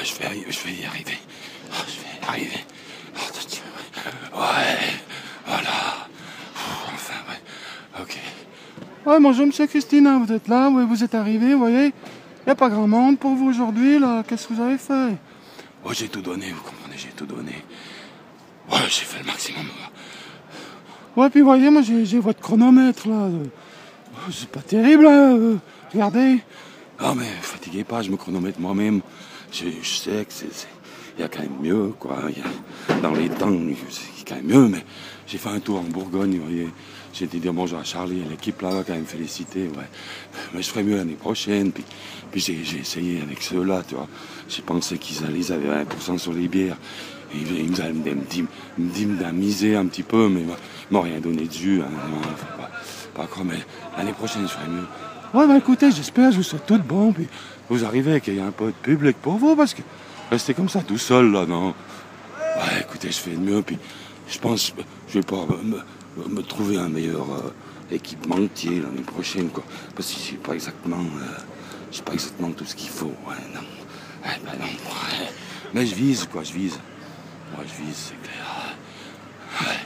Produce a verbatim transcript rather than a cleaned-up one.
Ouais, je vais, je vais y arriver. Oh, je vais y arriver. Oh, ouais, voilà. Enfin, ouais. Ok. Ouais, bonjour Monsieur Christina, vous êtes là, oui, vous êtes arrivé, vous voyez. Il n'y a pas grand monde pour vous aujourd'hui, là. Qu'est-ce que vous avez fait? Oh, j'ai tout donné, vous comprenez, j'ai tout donné. Ouais, j'ai fait le maximum. Ouais, puis vous voyez, moi j'ai votre chronomètre, là. Oh, c'est pas terrible, hein. euh, Regardez. Non, mais fatiguez pas, je me chronomètre moi-même. Je, je sais que c'est... Il y a quand même mieux, quoi. Il y a, dans les temps, c'est quand même mieux, mais j'ai fait un tour en Bourgogne, vous voyez. J'ai été dire bonjour à Charlie et l'équipe là-bas, quand même félicité, ouais. Mais je ferai mieux l'année prochaine, puis, puis j'ai, j'ai essayé avec ceux-là, tu vois. J'ai pensé qu'ils allaient, ils avaient vingt pour cent sur les bières. Et ils nous allaient me dynamiser un petit peu, mais ils m'ont rien donné de jus, hein. Non, faut pas, pas croire, mais l'année prochaine, je ferai mieux. Ouais, bah écoutez, j'espère, je vous souhaite tout de bon, puis vous arrivez qu'il y ait un peu de public pour vous, parce que rester comme ça tout seul, là, non. Ouais, écoutez, je fais de mieux, puis je pense je vais pas me, me trouver un meilleur euh, équipementier l'année prochaine, quoi. Parce que je sais pas exactement, euh, je sais pas exactement tout ce qu'il faut, ouais, non. Ouais, ben non, ouais. Mais je vise, quoi, je vise. Moi, je vise, c'est clair. Ouais.